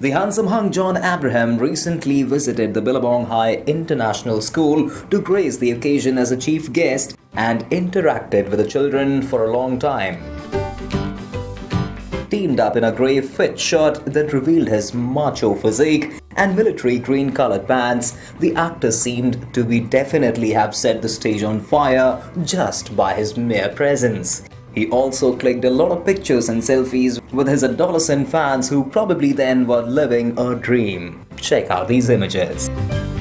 The handsome hunk John Abraham recently visited the Billabong High International School to grace the occasion as a chief guest and interacted with the children for a long time. Teamed up in a grey fit shirt that revealed his macho physique and military green-colored pants, the actor seemed to be definitely have set the stage on fire just by his mere presence. He also clicked a lot of pictures and selfies with his adolescent fans who probably then were living a dream. Check out these images.